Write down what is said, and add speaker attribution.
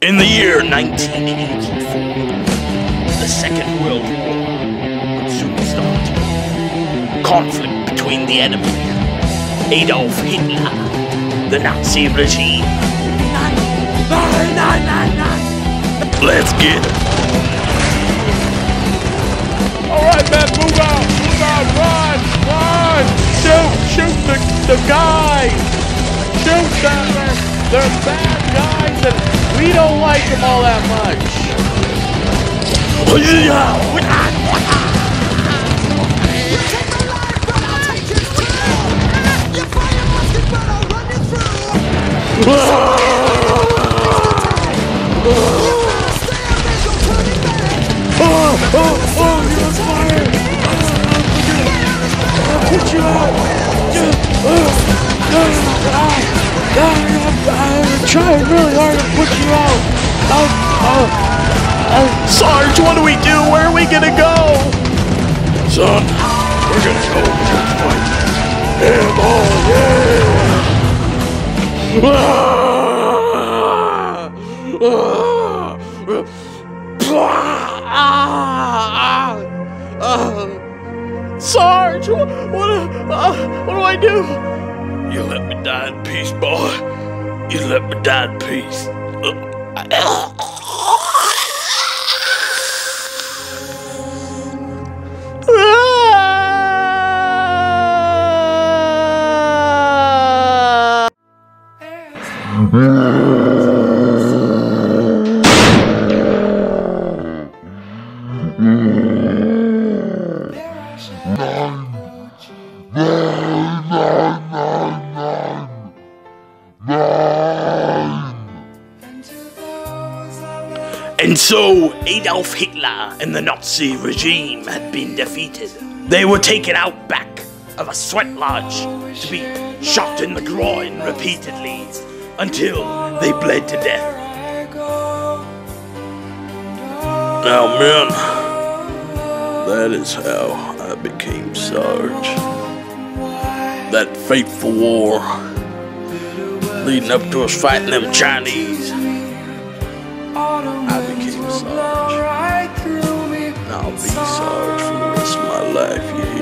Speaker 1: In the year 1984, the Second World War would soon start. Conflict between the enemy, Adolf Hitler, the Nazi regime. Let's get it.
Speaker 2: Alright, man, move out, run! Shoot the guys! Shoot them! They're bad guys and we don't like them all that much. Oh, you're on fire! I'll put you out! I'm trying really hard to put you out!
Speaker 1: Sarge, what do we do? Where are we gonna go? Son, we're gonna go and fight him all, Sarge, what do I do? You let me die in peace, boy. You let me die in peace. And so, Adolf Hitler and the Nazi regime had been defeated. They were taken out back of a sweat lodge to be shot in the groin repeatedly until they bled to death. Now, men, that is how I became Sarge. That fateful war leading up to us fighting them Chinese. I became Sarge. And I'll be Sarge for the rest of my life, yeah.